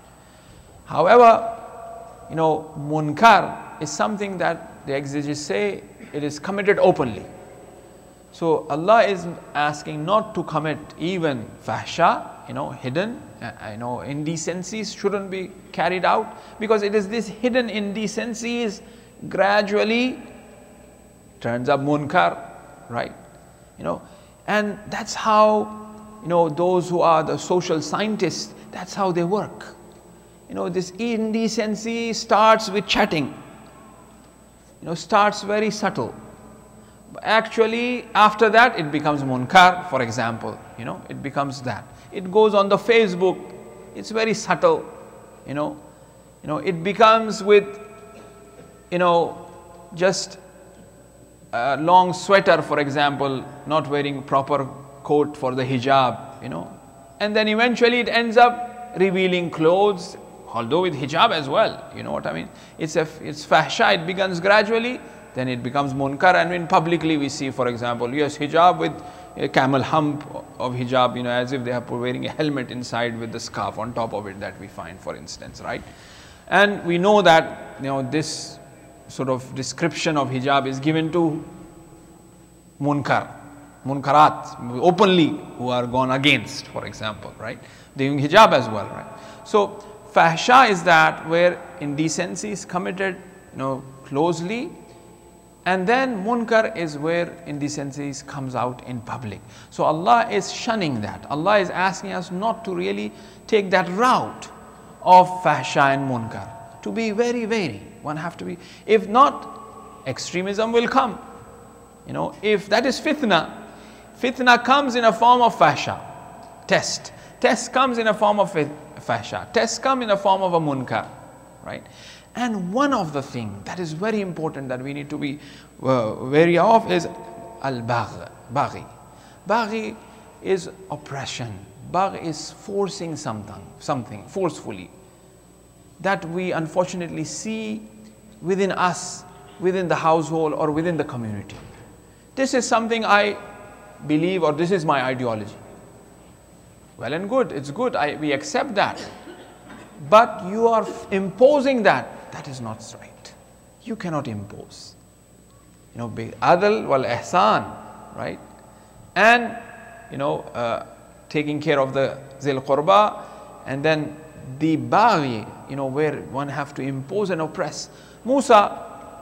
However, munkar is something that the exegetes say it is committed openly. So Allah is asking not to commit even fahsha, hidden, indecencies shouldn't be carried out, because it is this hidden indecencies gradually turns up munkar, right? And that's how, those who are the social scientists, that's how they work. This indecency starts with chatting, starts very subtle. Actually, after that, it becomes munkar, for example, it becomes that. It goes on the Facebook, it's very subtle, it becomes with, just a long sweater, for example, not wearing proper coat for the hijab, and then eventually it ends up revealing clothes, although with hijab as well, you know what I mean? It's fahsha, it begins gradually, then it becomes munkar, and when publicly we see, for example, yes, hijab with a camel hump of hijab, as if they are wearing a helmet inside with the scarf on top of it, that we find, for instance, right? And we know that, this sort of description of hijab is given to munkarat, openly, who are gone against, for example, right? Doing hijab as well, right? So fahsha is that where indecency is committed, closely, and then munkar is where indecencies comes out in public. So Allah is shunning that. Allah is asking us not to really take that route of fahsha and munkar. To be very wary. One have to be. If not, extremism will come. If that is fitna, fitna comes in a form of fahsha. Test comes in a form of fahsha. Test comes in a form of a munkar, right? And one of the things that is very important that we need to be wary of is al-baghi. Baghi is oppression. Baghi is forcing something forcefully. that we unfortunately see within us, within the household or within the community. This is something I believe, or this is my ideology. Well and good, it's good, we accept that. But you are imposing that. That is not right. You cannot impose. Be adl wal ihsan, right? And taking care of the zil qurba, and then the baghi, where one have to impose and oppress. Musa,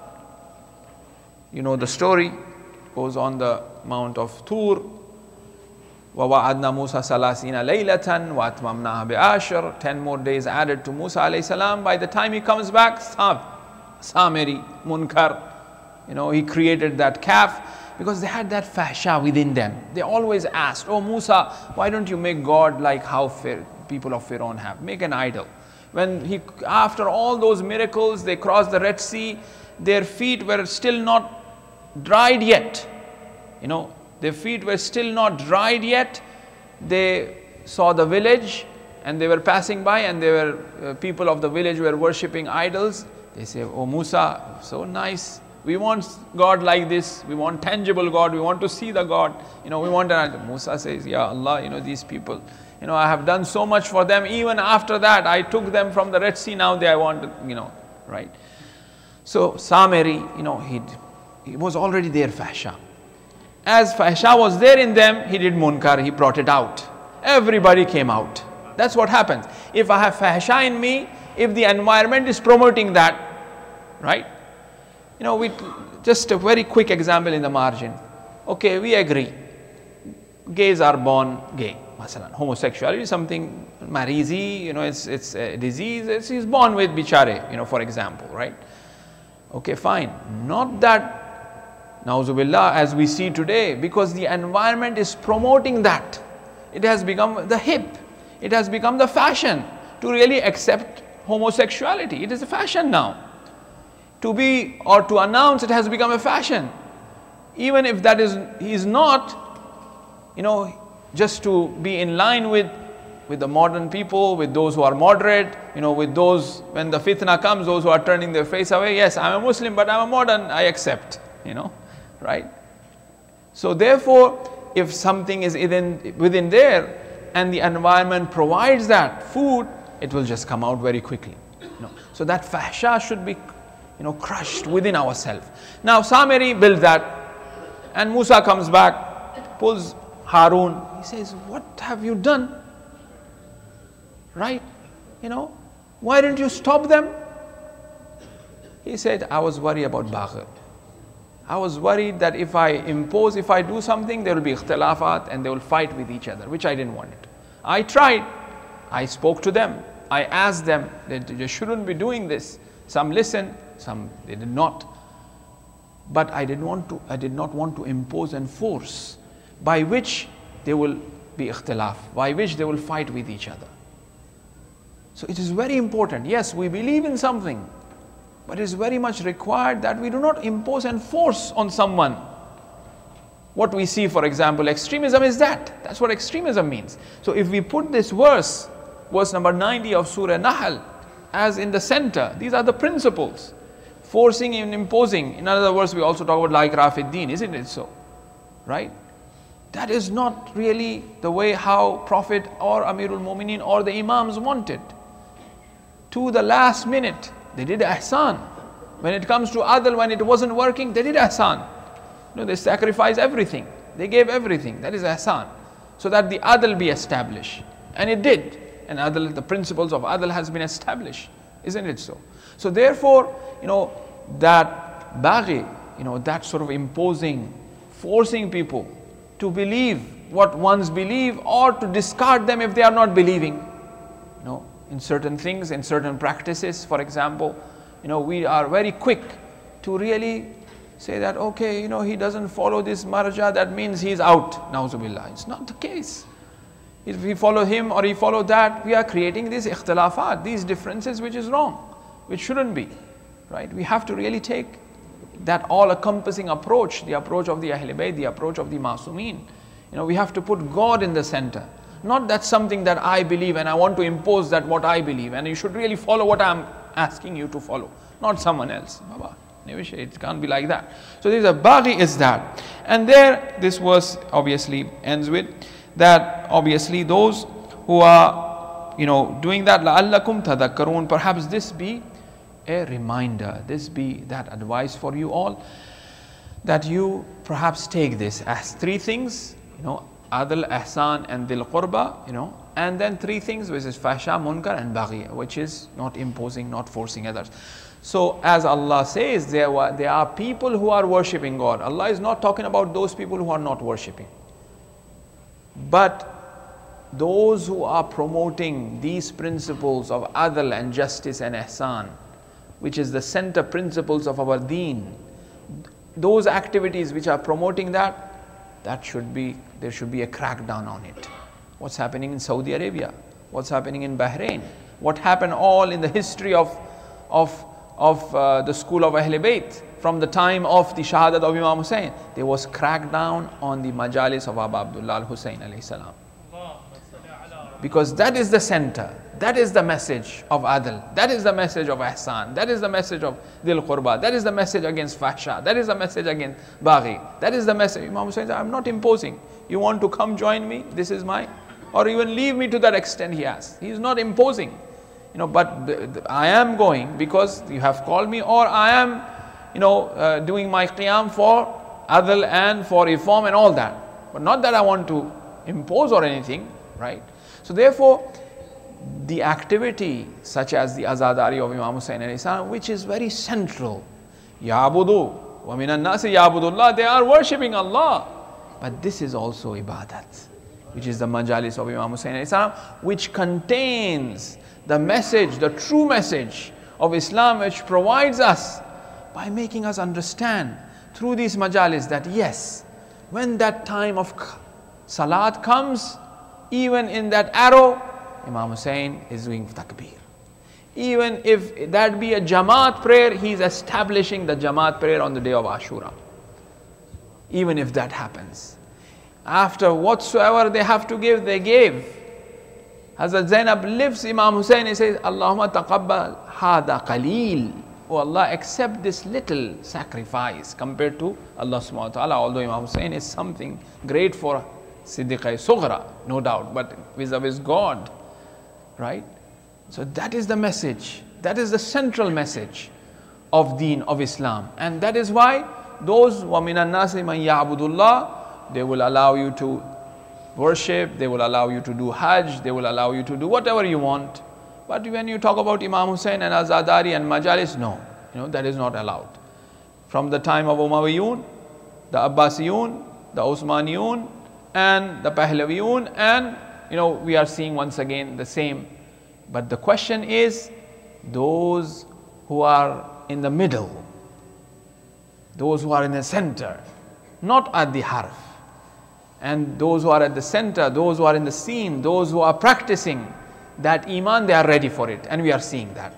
the story goes on the Mount of Tur. وَوَعَدْنَا مُوسَى ثَلَاثِينَ لَيْلَةً وَأَتْمَمْنَاهَا بِعَشْرٍ. 10 more days added to Musa alayhi salam. By the time he comes back, Samiri, Munkar, he created that calf because they had that fahsha within them. They always asked, oh Musa, why don't you make God like how people of Pharaoh have? Make an idol. When after all those miracles, they crossed the Red Sea, their feet were still not dried yet. Their feet were still not dried yet. They saw the village and they were passing by, and they were people of the village were worshipping idols. They say, oh Musa, so nice. We want God like this. We want tangible God. We want to see the God. We want an idol. Musa says, Ya Allah, these people, I have done so much for them. Even after that, I took them from the Red Sea. Now they want, right? So Samiri, he was already there, fahsha. As fahsha was there in them, he did munkar, he brought it out. Everybody came out. That's what happens. If I have fahsha in me, if the environment is promoting that, right? We just a very quick example in the margin. Okay, we agree. Gays are born gay. Masalan, homosexuality is something marizi, it's a disease. He's born with bichare, for example, right? Okay, fine. Not that, Nauzubillah, as we see today, because the environment is promoting that. It has become the hip. It has become the fashion to really accept homosexuality. It is a fashion now. To be or to announce, it has become a fashion. Even if that is, he is not, just to be in line with the modern people, with those who are moderate, with those, when the fitna comes, those who are turning their face away. Yes, I'm a Muslim, but I'm a modern, I accept, right? So therefore, if something is within there and the environment provides that food, it will just come out very quickly. So that fahsha should be, crushed within ourselves. Now Samiri built that, and Musa comes back, pulls Harun. He says, what have you done? Right? Why didn't you stop them? He said, I was worried about Baghr. I was worried that if I do something, there will be ikhtilafat and they will fight with each other, which I didn't want it. I tried. I spoke to them. I asked them that they shouldn't be doing this. Some listened, some they did not. But I did not want to impose and force by which they will be ikhtilaf, by which they will fight with each other. So it is very important. Yes, we believe in something, but it is very much required that we do not impose and force on someone. What we see, for example, extremism is that. That's what extremism means. So if we put this verse number 90 of Surah Nahl, as in the center, these are the principles. Forcing and imposing. In other words, we also talk about like Rafiddin, isn't it so? Right? That is not really the way how Prophet or Amirul Mu'mineen or the Imams wanted. To the last minute, they did ihsan. When it comes to adl, when it wasn't working, they did ihsan. They sacrificed everything. They gave everything. That is ihsan. So that the adl be established. And it did. And adl, the principles of adl has been established. Isn't it so? So therefore, that baghi, that sort of imposing, forcing people to believe what ones believe or to discard them if they are not believing. In certain things, in certain practices, for example, we are very quick to really say that, okay, he doesn't follow this marja, that means he's out. Nauzubillah. It's not the case. If we follow him or he follow that, we are creating these ikhtilafat, these differences, which is wrong, which shouldn't be, right? We have to really take that all-encompassing approach, the approach of the Ahl Bayt, the approach of the Masumeen. We have to put God in the center. Not that's something that I believe and I want to impose that what I believe, and you should really follow what I'm asking you to follow, not someone else. Baba, it can't be like that. So there's a baghi is that. And there this verse obviously ends with that obviously those who are doing that, la'allakum tadhakkarun, perhaps this be a reminder, this be that advice for you all, that you perhaps take this as three things, adl, ihsan and dil qurba, and then three things, which is fahsha, munkar and baghi, which is not imposing, not forcing others. So as Allah says, there are people who are worshipping God. Allah is not talking about those people who are not worshipping, but those who are promoting these principles of adl and justice and ihsan, which is the center principles of our deen. Those activities which are promoting that should be, there should be a crackdown on it. What's happening in Saudi Arabia? What's happening in Bahrain? What happened all in the history of the school of Ahl Bayt from the time of the Shahadat of Imam Hussain? There was crackdown on the majalis of Aba Abdullah al-Hussein alayhi salam. Because that is the center, that is the message of adl, that is the message of ihsan, that is the message of dil qurba, that is the message against fahsha, that is the message against baghi, that is the message. Imam Hussain said, I'm not imposing. You want to come join me, this is mine, or even leave me, to that extent he has. He is not imposing, but I am going because you have called me, or I am doing my qiyam for adl and for reform and all that, but not that I want to impose or anything, right? So therefore, the activity such as the azadari of Imam Hussain alayhi salam, which is very central, Ya'budu wa minan nasi ya'budullah, they are worshipping Allah. But this is also ibadat, which is the majalis of Imam Hussain alayhi salam, which contains the message, the true message of Islam, which provides us by making us understand through these majalis that yes, when that time of salat comes, even in that arrow, Imam Hussain is doing takbir. Even if that be a Jamaat prayer, he is establishing the Jamaat prayer on the day of Ashura. Even if that happens. After whatsoever they have to give, they gave. Hazrat Zainab lifts Imam Hussain and says, Allahumma taqabbal hada qaleel. Oh Allah, accept this little sacrifice compared to Allah subhanahu wa ta'ala. Although Imam Hussain is something great for Siddiqa Sughra, no doubt, but vis-a-vis God, right? So that is the message, that is the central message of deen of Islam, and that is why those وَمِنَ النَّاسِ مَنْ يَعْبُدُ اللَّهِ, they will allow you to worship, they will allow you to do Hajj, they will allow you to do whatever you want. But when you talk about Imam Hussain and Azadari and Majalis, no, that is not allowed. From the time of Umayyun, the Abbasiyun, the Osmaniyun, and the Pahlaviyun, and we are seeing once again the same. But the question is, those who are in the middle, those who are in the center, not at the harf, and those who are at the center, those who are in the scene, those who are practicing that iman, they are ready for it, and we are seeing that.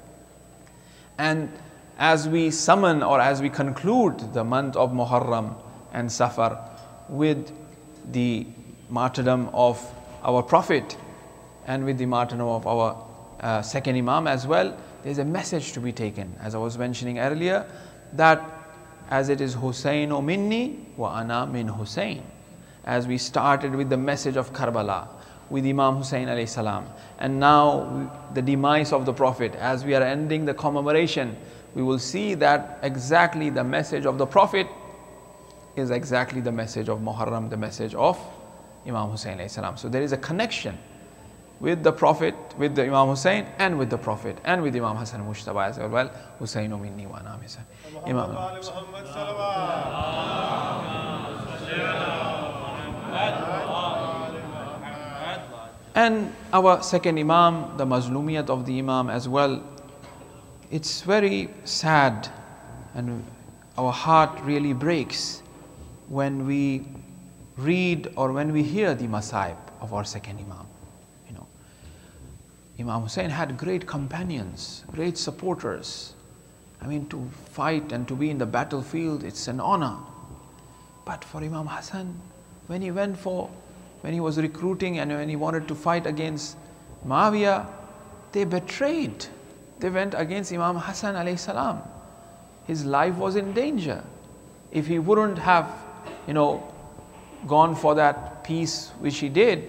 And as we summon, or as we conclude the month of Muharram and Safar with the martyrdom of our Prophet and with the martyrdom of our second Imam as well, there is a message to be taken. As I was mentioning earlier, that as it is Husainu minni wa ana min Husain. As we started with the message of Karbala, with Imam Hussain alayhi salam, and now the demise of the Prophet, as we are ending the commemoration, we will see that exactly the message of the Prophet is exactly the message of Muharram, the message of Imam Hussain alayhi salam. So there is a connection with the Prophet, with the Imam Hussain, and with the Prophet, and with Imam Hassan Mushtaba as well. Husainu minni wa ana min Imam. And our second Imam, the Mazlumiyat of the Imam as well, it's very sad, and our heart really breaks when we read or when we hear the Masaib of our second Imam. Imam Hussain had great companions, great supporters. I mean, to fight and to be in the battlefield, it's an honor. But for Imam Hassan, when he when he was recruiting and when he wanted to fight against Muawiyah, they betrayed. They went against Imam Hassan alayhi salam. His life was in danger. If he wouldn't have, gone for that peace which he did,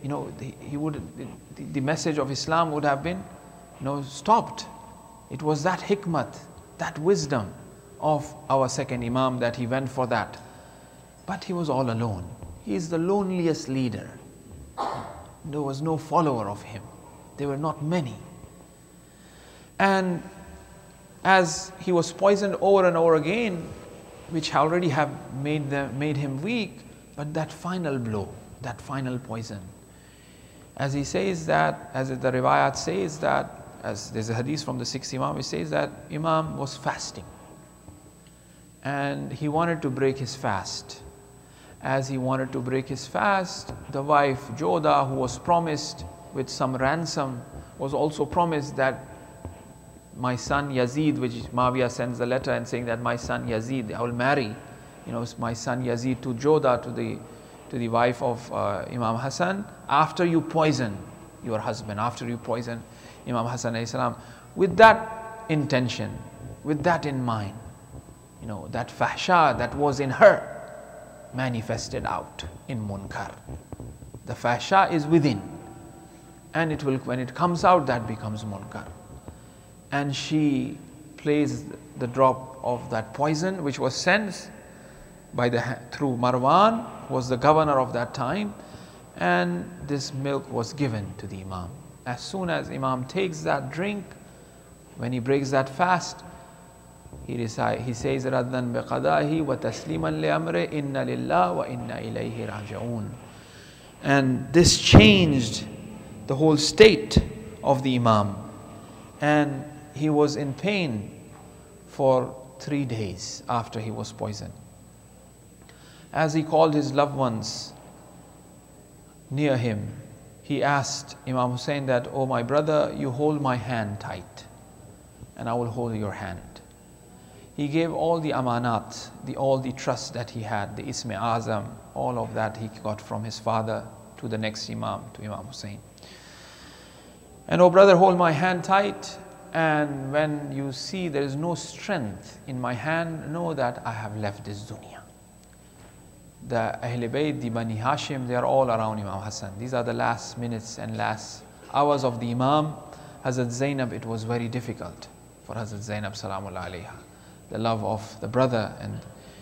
the message of Islam would have been, stopped. It was that hikmat, that wisdom of our second Imam that he went for that. But he was all alone. He is the loneliest leader. There was no follower of him. There were not many. And as he was poisoned over and over again, which already have made him weak, but that final blow, that final poison. As he says that, as the riwayat says that, as there's a hadith from the sixth Imam, it says that Imam was fasting. And he wanted to break his fast. As he wanted to break his fast, the wife Joda, who was promised with some ransom, was also promised that my son Yazid, which Muawiyah sends a letter and saying that my son Yazid, I will marry, my son Yazid to Joda, to the wife of Imam Hassan, after you poison your husband, after you poison Imam Hassan alayhi salam, with that intention, with that in mind, that fahsha that was in her manifested out in munkar. The fahsha is within, and it will, when it comes out, that becomes munkar. And she placed the drop of that poison, which was sent through Marwan, was the governor of that time, and this milk was given to the Imam. As soon as Imam takes that drink, when he breaks that fast, he says, "Raddan biqadahi wa tasliman li amri, inna lillah wa inna ilayhi raji'un." And this changed the whole state of the Imam, and he was in pain for 3 days after he was poisoned. As he called his loved ones near him, he asked Imam Hussein that, "Oh my brother, you hold my hand tight and I will hold your hand." He gave all the amanat, all the trust that he had, the Ism-e Azam, all of that he got from his father to the next Imam, to Imam Hussein. And "Oh brother, hold my hand tight, and when you see there is no strength in my hand, know that I have left this dunya." The Ahl Bayt, the Bani Hashim, they are all around Imam Hassan. These are the last minutes and last hours of the Imam. Hazrat Zainab, it was very difficult for Hazrat Zainab Salamullah alayha, the love of the brother, and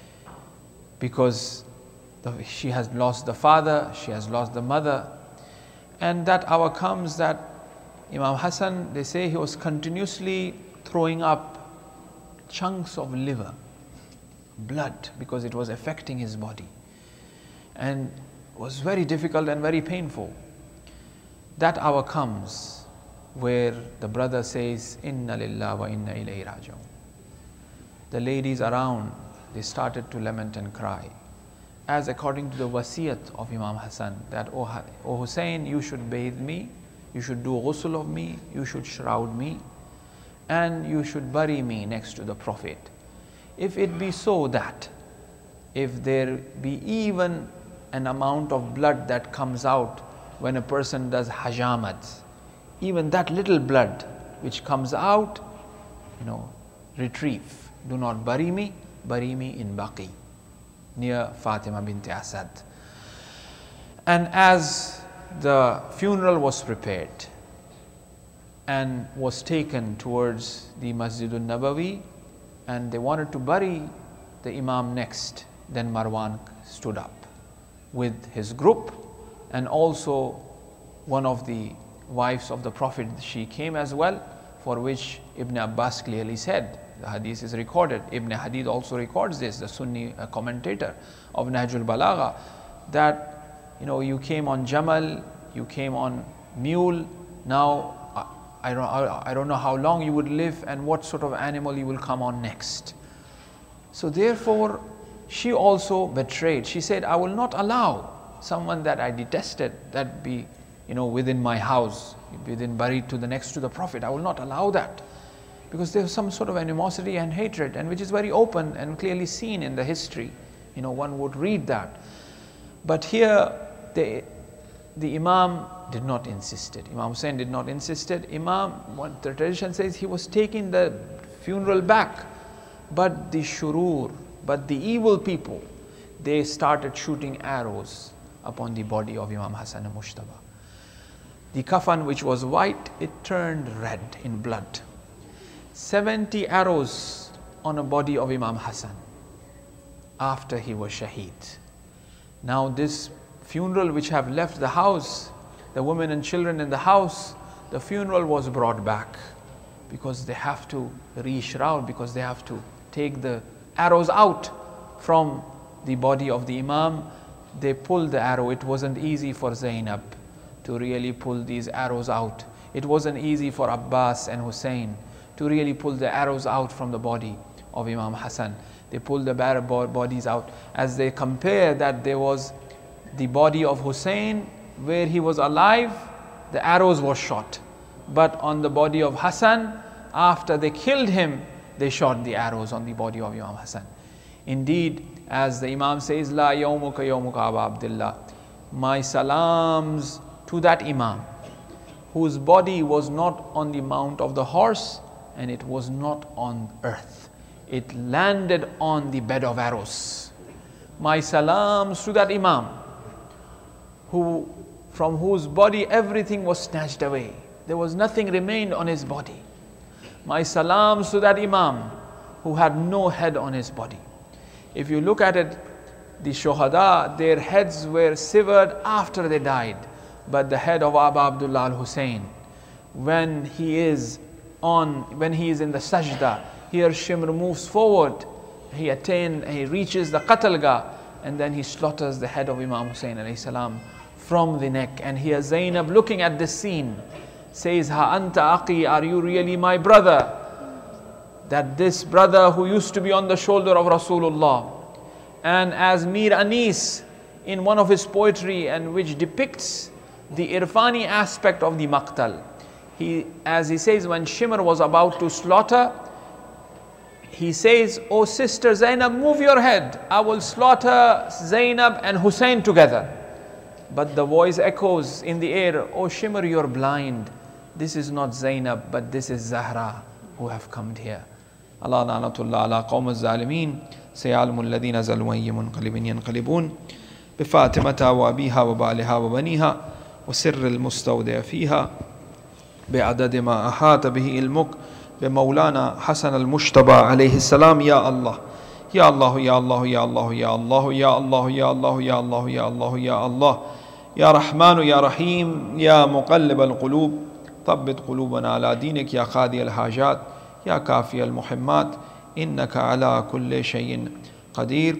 because she has lost the father, she has lost the mother, and that hour comes that Imam Hassan, they say he was continuously throwing up chunks of liver, blood, because it was affecting his body, and was very difficult and very painful. That hour comes where the brother says, "Inna lillah wa inna ilayhi raji'un." The ladies around, they started to lament and cry, as according to the wasiyat of Imam Hassan, that, "O Hussein, you should bathe me, you should do ghusl of me, you should shroud me, and you should bury me next to the Prophet. If it be so that, if there be even an amount of blood that comes out when a person does hajamat, even that little blood which comes out, retrieve. Do not bury me in Baqi, near Fatima bint Asad." And as the funeral was prepared and was taken towards the Masjidul Nabawi, and they wanted to bury the Imam next, then Marwan stood up with his group, and also one of the wives of the Prophet, she came as well, for which Ibn Abbas clearly said, the hadith is recorded, Ibn Hadid also records this, the Sunni commentator of Nahjul Balagha, that you came on Jamal, you came on mule, now I don't know how long you would live and what sort of animal you will come on next. So therefore, she also betrayed. She said, "I will not allow someone that I detested that be, within my house, buried next to the Prophet. I will not allow that." Because there was some sort of animosity and hatred, and which is very open and clearly seen in the history. One would read that. But here, the Imam did not insist it. Imam Hussein did not insist it. Imam, what the tradition says, he was taking the funeral back. But the shurur, but the evil people, they started shooting arrows upon the body of Imam Hassan al-Mujtaba. The kafan, which was white, it turned red in blood. 70 arrows on a body of Imam Hassan after he was shaheed. Now this funeral which have left the house, the women and children in the house, the funeral was brought back because they have to re-shroud, because they have to take the arrows out from the body of the Imam. They pulled the arrow. It wasn't easy for Zainab to really pull these arrows out. It wasn't easy for Abbas and Hussein to really pull the arrows out from the body of Imam Hassan. They pulled the bodies out. As they compare that, there was the body of Hussein where he was alive, the arrows were shot. But on the body of Hassan, after they killed him, they shot the arrows on the body of Imam Hassan. Indeed, as the Imam says, La yawmuka yawmuka Aba Abdullah, my salams to that Imam whose body was not on the mount of the horse and it was not on earth. It landed on the bed of arrows. My salams to that Imam from whose body everything was snatched away. There was nothing remained on his body. My salams to that Imam who had no head on his body. If you look at it, the Shuhada, their heads were severed after they died. But the head of Aba Abdullah al-Hussein, when he is in the sajda, here Shimr moves forward, he reaches the qatlgah, and then he slaughters the head of Imam Hussein alayhi salam from the neck. And here Zainab, looking at this scene, says, Ha anta aqi, are you really my brother? That this brother who used to be on the shoulder of Rasulullah. And as Mir Anis in one of his poetry, and which depicts the irfani aspect of the maqtal, as he says, when Shimr was about to slaughter, he says, O sister Zainab, move your head, I will slaughter Zainab and Hussein together. But the voice echoes in the air, O Shimr, you're blind, this is not Zainab, but this is Zahra who have come here. Allah na'natullah ala qawm al-zalimin, sayalamu alladhina zalwayyi munqalibin yanqalibun, bifatimata wa abiha wa ba'liha wa baniha, wa sirr al-mustawdi' fiha, bi'adad ma ahata bihi ilmuk, بمولانا حسن المجتبى عليه السلام. يا الله يا الله يا الله يا الله يا الله يا الله يا الله يا الله يا الله يا الله يا رحمن يا رحيم يا مقلب القلوب ثبت قلوبنا على دينك يا قاضي الحاجات يا كافي المحمات إنك على كل شيء قدير.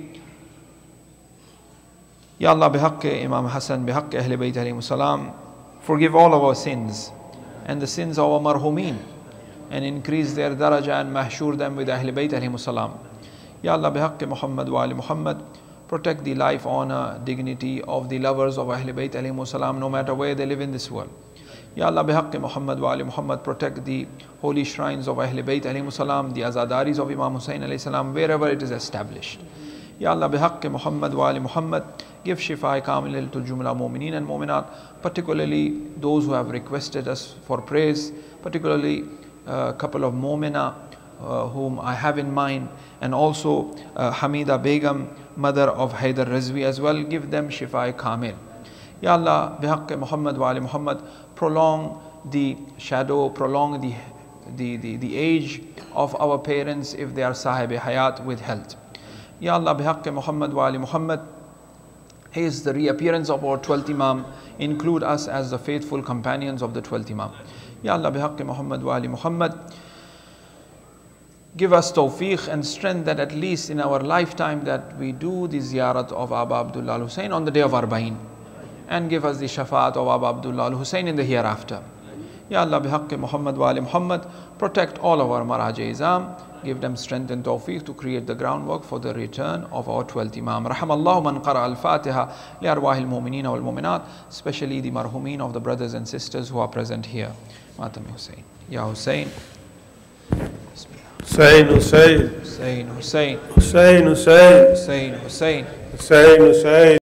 Ya Allah, بحق Imam Hassan, بحق أهل بيت عليهم السلام, forgive all of our sins and the sins of our marhumin, and increase their daraja and mahshur them with Ahl Bayt alayhimus salam. Ya Allah, bihaqqi Muhammad wa ali Muhammad, protect the life, honor, dignity of the lovers of Ahl Bayt alayhimus salam, no matter where they live in this world. Ya Allah, bihaqqi Muhammad wa ali Muhammad, protect the holy shrines of Ahl Bayt alayhimus salam, the azadaris of Imam Hussein alayhi salam, wherever it is established. Ya Allah, bihaqqi Muhammad wa ali Muhammad, give shifa kamil to jumla mu'mineen and mu'minat, particularly those who have requested us for praise, particularly a couple of mu'mina whom I have in mind, and also Hamida Begum, mother of Haidar Rizvi as well. Give them shifa kamil. Ya Allah, bihaqqi Muhammad wa ali Muhammad, prolong the shadow, prolong the age of our parents if they are sahib hayat with health. Ya Allah, bihaqqi Muhammad wa ali Muhammad, is the reappearance of our 12th Imam, include us as the faithful companions of the 12th Imam. Ya Allah, bihaqqi Muhammad wa ali Muhammad, give us tawfiq and strength that at least in our lifetime that we do the ziyarat of Aba Abdullah al-Hussein on the day of Arba'in, and give us the shafaat of Aba Abdullah al-Hussein in the hereafter. Ya Allah, bihaqqi Muhammad wa ali Muhammad, protect all of our Maraj-e-Izam, give them strength and tawfiq to create the groundwork for the return of our 12th Imam. Rahamallahu man qara al-Fatiha li arwahil mu'mineen wal mu'minat, especially the marhumin of the brothers and sisters who are present here. Matami Hussein. Ya Hussein. Hussein, Hussein. Hussein, Hussein. Hussein, Hussein. Hussein, Hussein. Hussein, Hussein.